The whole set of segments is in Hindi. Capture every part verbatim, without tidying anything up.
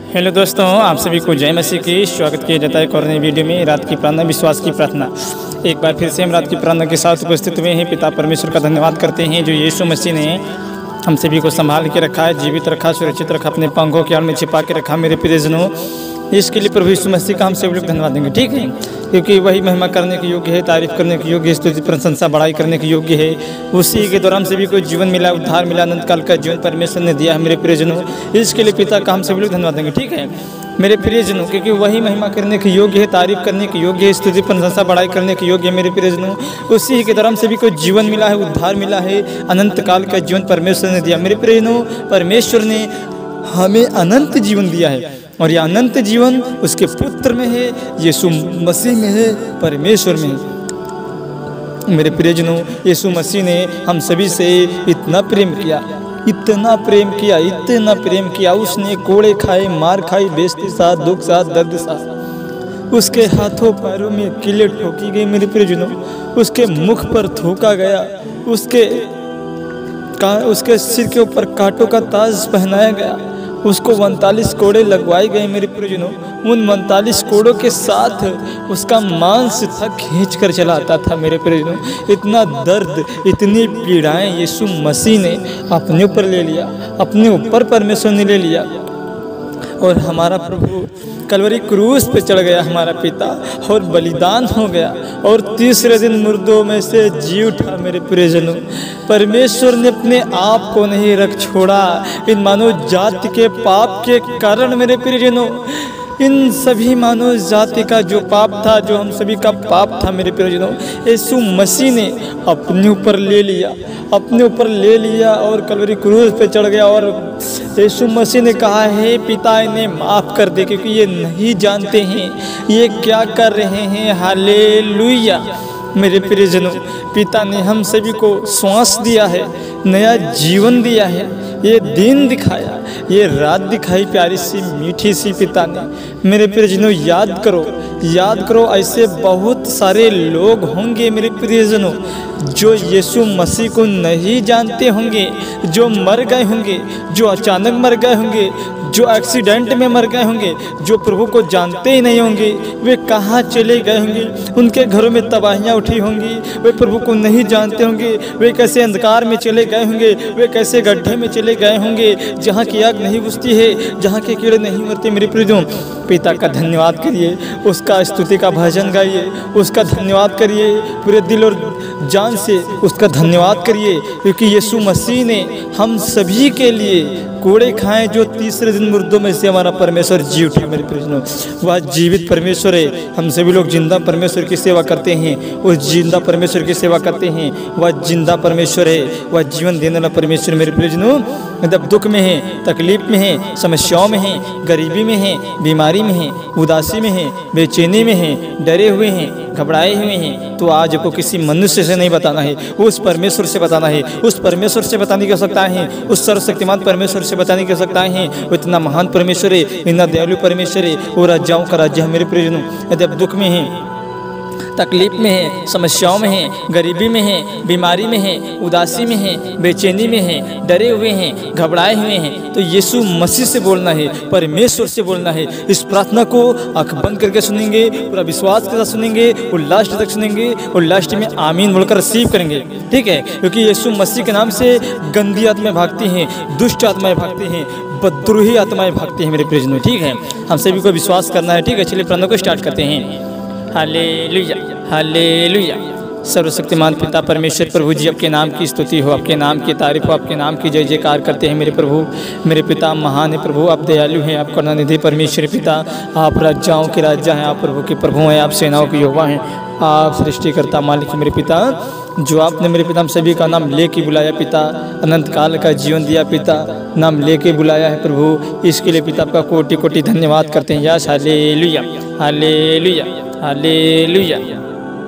हेलो दोस्तों, आप सभी को जय मसीह की स्वागत किया जाता है एक और नई वीडियो में। रात की प्रार्थना, विश्वास की प्रार्थना। एक बार फिर से हम रात की प्रार्थना के साथ उपस्थित हुए हैं। पिता परमेश्वर का धन्यवाद करते हैं जो यीशु मसीह ने हम सभी को संभाल के रखा है, जीवित रखा, सुरक्षित रखा, अपने पंखों के आड़ में छिपा के रखा। मेरे प्रियजनों, इसके लिए प्रभु यीशु मसीह का हम सभी लोग धन्यवाद देंगे, ठीक है, क्योंकि वही महिमा करने के योग्य है, तारीफ करने के योग्य है, स्तुति प्रशंसा बढ़ाई करने के योग्य है। उसी के दौरान सभी को जीवन मिला, उद्धार मिला, अनंत काल का जीवन परमेश्वर ने दिया है। मेरे प्रियजनों, इसके लिए पिता का हम सभी लोग धन्यवाद देंगे, ठीक है मेरे प्रियजनों, क्योंकि वही महिमा करने के योग्य है, तारीफ करने के योग्य है, स्तुति प्रशंसा बढ़ाई करने के योग्य है। मेरे प्रियजनों, उसी के दौरान सभी को जीवन मिला है, उद्धार मिला है, अनंत काल का जीवन परमेश्वर ने दिया। मेरे प्रियजनों, परमेश्वर ने हमें अनंत जीवन दिया है और यह अनंत जीवन उसके पुत्र में है, यीशु मसीह में है, परमेश्वर में है। मेरे प्रियजनों, यीशु मसीह ने हम सभी से इतना प्रेम किया, इतना प्रेम किया, इतना प्रेम किया। उसने कोड़े खाए, मार खाई, बेइज्जती साथ, दुख साथ, दर्द साथ। उसके हाथों पैरों में कीलें ठोकी गई। मेरे प्रियजनों, उसके मुख पर थूका गया, उसके का उसके सिर के ऊपर कांटों का ताज पहनाया गया, उसको उनतालीस कोड़े लगवाए गए। मेरे प्रियजनों, उन उनतालीस कोड़ों के साथ उसका मांस था खींच कर चला आता था। मेरे प्रियजनों, इतना दर्द, इतनी पीड़ाएं यीशु मसीह ने अपने ऊपर ले लिया, अपने ऊपर परमेश्वर ने ले लिया। और हमारा प्रभु कलवरी क्रूस पे चढ़ गया, हमारा पिता, और बलिदान हो गया, और तीसरे दिन मुर्दों में से जी उठा। मेरे प्रियजनों, परमेश्वर ने अपने आप को नहीं रख छोड़ा इन मानव जाति के पाप के कारण। मेरे प्रियजनों, इन सभी मानव जाति का जो पाप था, जो हम सभी का पाप था, मेरे प्रियजनों, यीशु मसीह ने अपने ऊपर ले लिया, अपने ऊपर ले लिया और कलवरी क्रूस पे चढ़ गया। और यीशु मसीह ने कहा है, पिता इन्हें माफ़ कर दे, क्योंकि ये नहीं जानते हैं ये क्या कर रहे हैं। हालेलुया। मेरे प्रियजनों, पिता ने हम सभी को श्वास दिया है, नया जीवन दिया है, ये दिन दिखाया, ये रात दिखाई, प्यारी सी मीठी सी पिता ने। मेरे प्रियजनों, याद करो, याद करो, ऐसे बहुत सारे लोग होंगे मेरे प्रियजनों जो यीशु मसीह को नहीं जानते होंगे, जो मर गए होंगे, जो अचानक मर गए होंगे, जो एक्सीडेंट में मर गए होंगे, जो प्रभु को जानते ही नहीं होंगे। वे कहाँ चले गए होंगे, उनके घरों में तबाहियाँ उठी होंगी, वे प्रभु को नहीं जानते होंगे, वे कैसे अंधकार में चले गए होंगे, वे कैसे गड्ढे में चले गए होंगे जहाँ की आग नहीं बुझती है, जहाँ के कीड़े नहीं मरते। मेरे प्रियजनों, पिता का धन्यवाद करिए, उसका स्तुति का भजन गाइए, उसका धन्यवाद करिए, पूरे दिल और जान से उसका धन्यवाद करिए, क्योंकि यीशु मसीह ने हम सभी के लिए कोड़े खाए, जो तीसरे दिन मुर्दों में से हमारा परमेश्वर जी उठा। मेरे प्रियजनों, वह जीवित परमेश्वर है। हम सभी लोग जिंदा परमेश्वर की सेवा करते हैं, उस जिंदा परमेश्वर की सेवा करते हैं। वह जिंदा परमेश्वर है, वह जीवन देने वाला परमेश्वर। मेरे प्रियजनों, जब दुख में है, तकलीफ में है, समस्याओं में है, गरीबी में है, बीमारी में है, उदासी में है, बेचैनी में है, डरे हुए हैं, घबराए हुए हैं, तो आज आपको किसी मनुष्य से नहीं बताना है, उस परमेश्वर से बताना है। उस परमेश्वर से बताने की आवश्यकता है, उस सर्वशक्तिमान परमेश्वर से बताने की आवश्यकता है। वो इतना महान परमेश्वर है, इतना दयालु परमेश्वर है, वो राजाओं का राज्य है। मेरे प्रियजनों, यदि आप दुख में हैं, तकलीफ में है, समस्याओं में है, गरीबी में है, बीमारी में है, उदासी में है, बेचैनी में है, डरे हुए हैं, घबराए हुए हैं, तो यीशु मसीह से बोलना है, परमेश्वर से बोलना है। इस प्रार्थना को आंख बंद करके सुनेंगे, पूरा विश्वास के साथ सुनेंगे और लास्ट तक सुनेंगे, और लास्ट में आमीन बोलकर रिसीव करेंगे, ठीक है, क्योंकि यीशु मसीह के नाम से गंदी आत्माएं भागती हैं, दुष्ट आत्माएं भागती हैं, बदद्रोही आत्माएं भागती हैं। मेरे प्रियजनों, ठीक है, हम सभी को विश्वास करना है, ठीक है। चलिए प्रार्थना को स्टार्ट करते हैं। Hallelujah, hallelujah. सर्वशक्तिमान पिता परमेश्वर प्रभु जी, आपके नाम की स्तुति हो, आपके नाम की तारीफ हो, आपके नाम की जय जयकार करते हैं। मेरे प्रभु, मेरे पिता महान है प्रभु, आप दयालु हैं, आप करुणानिधि परमेश्वर पिता, आप राजाओं के राजा हैं, आप प्रभु के प्रभु हैं, आप सेनाओं के यहोवा हैं, आप सृष्टिकर्ता मालिक। मेरे पिता, जो आपने मेरे पिता हम सभी का नाम लेके बुलाया पिता, अनंत काल का जीवन दिया पिता, नाम लेके बुलाया है प्रभु, इसके लिए पिता आपका कोटि कोटि धन्यवाद करते हैं। Yes, hallelujah, hallelujah, hallelujah.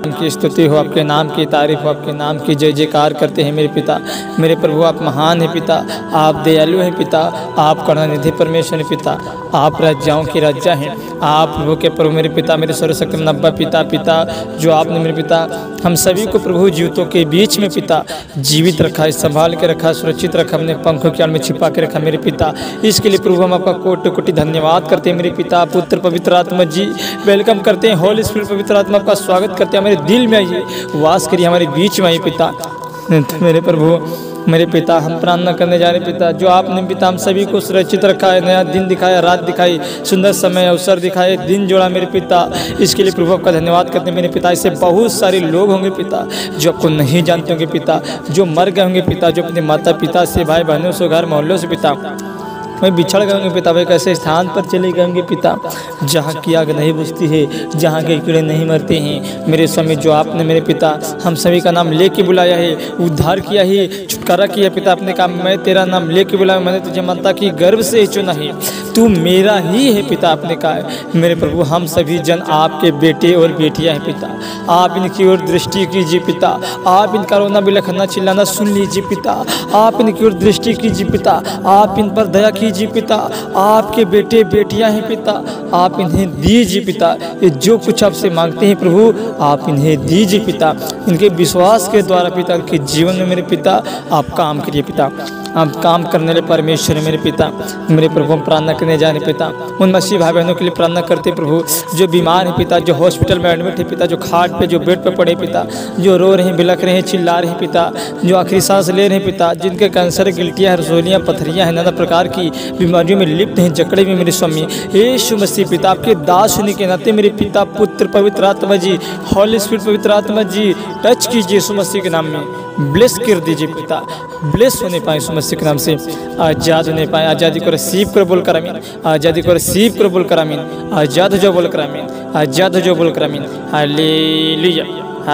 की स्तुति हो, आपके नाम की तारीफ हो, आपके नाम की जय जयकार करते हैं मेरे पिता। मेरे प्रभु आप महान हैं पिता, आप दयालु हैं पिता, आप करुणानिधि परमेश्वर हैं पिता, आप राजाओं की राजा हैं, आप प्रभु के प्रभु मेरे पिता, मेरे सर्वशक्ति नब्बा पिता पिता जो आपने मेरे पिता हम सभी को प्रभु जीवितों के बीच में पिता जीवित रखा है, संभाल के रखा, सुरक्षित रखा, अपने पंखों के आड़ में छिपा के रखा मेरे पिता। इसके लिए प्रभु हम आपका कोटि कोटि धन्यवाद करते हैं मेरे पिता। पुत्र पवित्र आत्मा जी वेलकम करते हैं, होली स्पिरिट पवित्र आत्मा आपका स्वागत करते हैं, हमारे दिल में आइए, वास करिए, हमारे बीच में आइए पिता। मेरे प्रभु मेरे पिता हम प्रार्थना करने जा रहे पिता, जो आपने पिता हम सभी को सुरक्षित रखा है, नया दिन दिखाया, रात दिखाई, सुंदर समय अवसर दिखाए, दिन जोड़ा मेरे पिता। इसके लिए प्रभु आपका धन्यवाद करते हैं मेरे पिता। ऐसे बहुत सारे लोग होंगे पिता जो आपको नहीं जानते होंगे पिता, जो मर गए होंगे पिता, जो अपने माता पिता से, भाई बहनों से, घर मोहल्लों से पिता मैं बिछड़ गए होंगे पिता, वे कैसे स्थान पर चले गए होंगे पिता जहाँ की आग नहीं बुझती है, जहाँ के कीड़े नहीं मरते हैं। मेरे स्वामी जो आपने मेरे पिता हम सभी का नाम लेके बुलाया है, उद्धार किया है, छुटकारा किया पिता, अपने काम मैं तेरा नाम लेके बुलाया, मैंने तुझे मानता कि गर्व से चुना है, तू मेरा ही है पिता। आपने कहा है मेरे प्रभु हम सभी जन आपके बेटे और बेटियाँ हैं पिता, आप इनकी ओर दृष्टि कीजिए पिता, आप इनका रोना बिलखना चिल्लाना सुन लीजिए पिता, आप इनकी ओर दृष्टि कीजिए पिता, आप इन पर दया कीजिए पिता, आपके बेटे बेटियां हैं पिता, आप इन्हें दीजिए पिता, ये जो कुछ आपसे मांगते हैं प्रभु आप इन्हें दीजिए पिता। इनके विश्वास के द्वारा पिता इनके जीवन में मेरे पिता आप काम करिए पिता, आप काम करने वाले परमेश्वर मेरे पिता। मेरे प्रभु हम प्रार्थना करने जा रहे पिता, उन मसीह भाई बहनों के लिए प्रार्थना करते प्रभु जो बीमार हैं पिता, जो हॉस्पिटल में एडमिट है पिता, जो खाट पे जो बेड पे पड़े पिता, जो रो रहे हैं, बिलख रहे हैं, चिल्ला रहे हैं पिता, जो आखिरी सांस ले रहे हैं पिता, जिनके कैंसर, गिल्टियाँ, रसोलियाँ, पथरियाँ हैं, नाना प्रकार की बीमारियों में लिप्त हैं, जकड़े में मेरे स्वामी यीशु मसीह पिता आपके दास होने के नाते मेरे पिता पुत्र पवित्र आत्मा जी, हॉली स्पिरिट पवित्र आत्मा जी टच कीजिए यीशु मसीह के नाम में, ब्लेस कर दीजिए पिता, ब्लेस होने पाए यीशु मसीह के नाम से, आज़ाद होने पाए, आज़ादी को रिसीव कर बोल कर आमीन, आज़ादी को रिसीव कर बोल कर आमीन, आज़ाद हो जो बोल कर आमीन, आज़ाद हो जो बोल कर आमीन। Hallelujah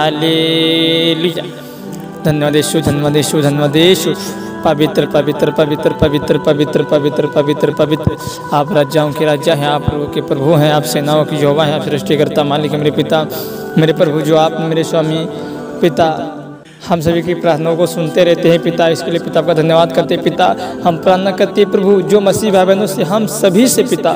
hallelujah. धन्यवाद यीशु, धन्यवाद यीशु, धन्यवाद यीशु। पवित्र पवित्र पवित्र पवित्र पवित्र पवित्र पवित्र पवित्र आप राजाओं के राजा हैं, आप प्रभु के प्रभु हैं, आप सेनाओं की यहोवा हैं, आप सृष्टिकर्ता मालिक मेरे पिता। मेरे प्रभु जो आप मेरे स्वामी पिता हम सभी की प्रार्थनाओं को सुनते रहते हैं पिता, इसके लिए पिता आपका धन्यवाद करते हैं पिता। हम प्रार्थना करते हैं प्रभु जो मसीह भाई बहनों से हम सभी से पिता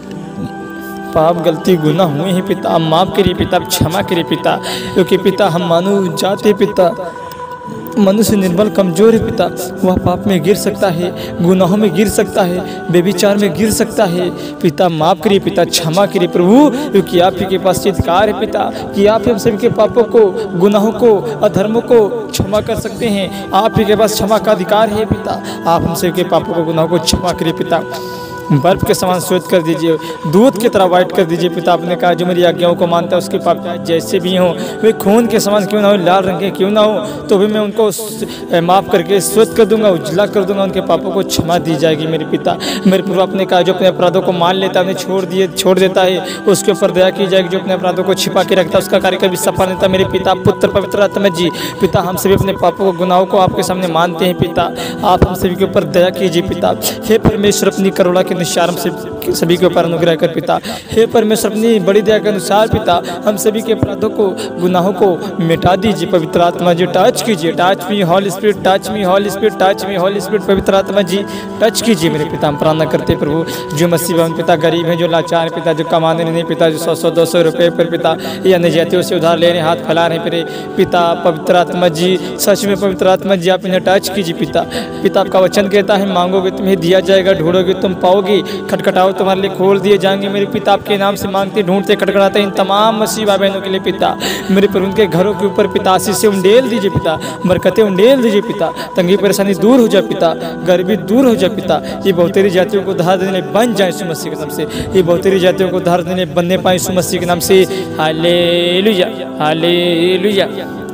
पाप गलती गुनाह हुए हैं पिता, आप माफ़ करिए पिता, आप क्षमा करिए पिता, क्योंकि पिता हम मानव जाते पिता मनुष्य निर्बल कमजोर है पिता, वह पाप में गिर सकता है, गुनाहों में गिर सकता है, बेविचार में गिर सकता है पिता, माफ़ करिए पिता, क्षमा करिए प्रभु, क्योंकि आप ही के पास अधिकार है पिता कि आप हम सभी के पापों को, गुनाहों को, अधर्मों को क्षमा कर सकते हैं। आप ही के पास क्षमा का अधिकार है पिता, आप हम सभी के पापों को, गुनाहों को क्षमा करिए पिता, बर्फ के समान श्वेत कर दीजिए, दूध की तरह वाइट कर दीजिए पिता। आपने कहा जो मेरी आज्ञाओं को मानता है उसके पाप जैसे भी हों, वे खून के समान क्यों ना हो, लाल रंग के क्यों ना हो, तो भी मैं उनको माफ़ करके श्वेत कर दूंगा, उजला कर दूंगा, उनके पापों को क्षमा दी जाएगी मेरे पिता। मेरे प्रभु आपने कहा जो अपने अपराधों को मान लेता है, उन्हें छोड़ दिए छोड़ देता है, उसके ऊपर दया की जाएगी, जो अपने अपराधों को छिपा के रखता है उसका कार्य कभी सफल नहीं था मेरे पिता पुत्र पवित्र आत्मा जी। पिता हम सभी अपने पापों को, गुनाहों को आपके सामने मानते हैं पिता, आप हम सभी के ऊपर दया कीजिए पिता। हे परमेश्वर अपनी करुणा के निशान से सभी के ऊपर अनुग्रह कर पिता। हे परमेश्वर अपनी बड़ी दया के अनुसार पिता हम सभी के अपराधों को, गुनाहों को मिटा दीजिए पवित्र आत्मा जी, टच कीजिए, touch me holy spirit, touch me holy spirit, touch me holy spirit पवित्र आत्मा जी टच कीजिए मेरे पिता। हम प्रार्थना करते प्रभु जो मसीह भवन पिता गरीब हैं, जो लाचार हैं पिता, जो कमाने नहीं पिता, जो सौ सौ दो सौ रुपये पर पिता या अन्य जातियों से उधार ले रहे, हाथ फैला रहे मेरे पिता पवित्र आत्मा जी, सच में पवित्र आत्मा जी आप इन्हें टच कीजिए पिता। पिता आपका वचन कहता है मांगोगे तुम्हें दिया जाएगा, ढूंढोगे तुम पाओगे, खटखटाओ तुम्हारे लिए खोल दिए जाएंगे मेरे पिता। आपके नाम से मांगते, ढूंढते, खटखटाते इन तमाम मसीह भाई बहनों के लिए पिता मेरे प्रभु उनके घरों के ऊपर पिता आशीष से उंडेल दीजिए पिता, बरकतें उंडेल दीजिए पिता, तंगी परेशानी दूर हो जाए पिता, गरीबी दूर हो जाए पिता। ये बहुतेरी जातियों को उद्धार देने बन जाए यीशु मसीह के नाम से, ये बहुतेरी जातियों को उद्धार देने बनने पाए यीशु मसीह के नाम से। हालेलुया हालेलुया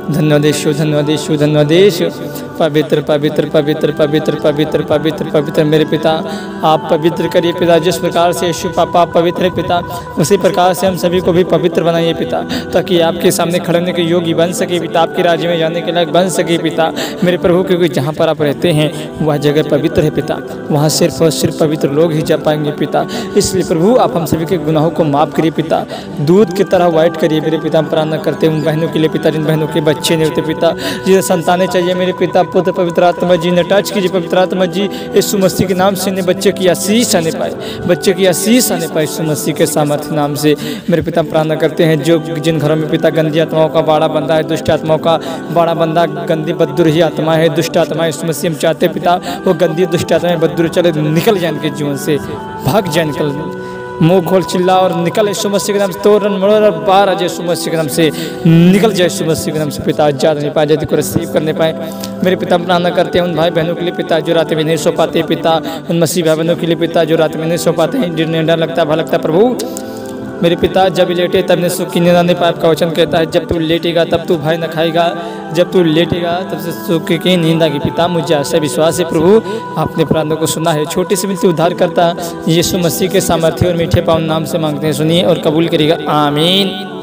धन्यवाद यीशु, धन्यवाद यीशु, धन्यवाद यीशु। पवित्र पवित्र पवित्र पवित्र पवित्र पवित्र पवित्र मेरे पिता, आप पवित्र करिए पिता। जिस प्रकार से यीशु पापा आप पवित्र है पिता, उसी प्रकार से हम सभी को भी पवित्र बनाइए पिता, ताकि आपके सामने खड़े के योग्य बन सके पिता, आपके राज्य में जाने के लायक बन सके पिता मेरे प्रभु। क्योंकि जहाँ पर आप रहते हैं वह जगह पवित्र है पिता, वहाँ सिर्फ और सिर्फ पवित्र लोग ही जा पाएंगे पिता। इसलिए प्रभु आप हम सभी के गुनाहों को माफ़ करिए पिता, दूध की तरह वाइट करिए मेरे पिता। हम प्रार्थना करते हैं उन बहनों के लिए पिता जिन बहनों के बच्चे नहीं होते पिता, जिन्हें संतानें चाहिए मेरे पिता, पुत्र पवित्र आत्मा जी ने टच कीजिए पवित्र आत्मा जी। यीशु मसीह के नाम से इन्हें बच्चे की आशीष आने पाए, बच्चे की आशीष आने पाए यीशु मसीह के सामर्थ्य नाम से मेरे पिता। प्रार्थना करते हैं जो जिन घरों में पिता गंदी आत्माओं का बाड़ा बंधा है, दुष्ट आत्माओं का बाड़ा बंधा, गंदी बददुरही आत्मा है, दुष्ट आत्मा है यीशु मसीह, हम चाहते हैं पिता वो गंदी दुष्ट आत्माएं बददुर चले निकल जाए इनके जीवन से, भाग जाए, निकल मुंह खोल चिल्ला और निकल यीशु मसीह के नाम से, तोरण मरोड़ और बाहर आ जाए यीशु मसीह के नाम से, निकल जाए यीशु मसीह के नाम से पिता। आजाद नहीं पाए जाती को रिसीव करने पाए मेरे पिता। प्रार्थना करते हैं उन भाई बहनों के लिए पिता जो रात में नहीं सो पाते पिता, उन मसीह भाई बहनों के लिए पिता जो रात में नहीं सो पाते हैं, जिन्हें डर लगता है भय लगता है प्रभु मेरे पिता। जब लेटे तब ने सुख की नींद आने पाए, आपका वचन कहता है जब तू लेटेगा तब तू भाई न खाएगा, जब तू लेटेगा तब से सुख की नींद आएगी पिता। मुझे ऐसा विश्वास है प्रभु आपने प्रार्थना को सुना है। छोटी सी मिलती उद्धार करता यीशु मसीह के सामर्थ्य और मीठे पावन नाम से मांगते हैं, सुनिए और कबूल करिएगा, आमीन।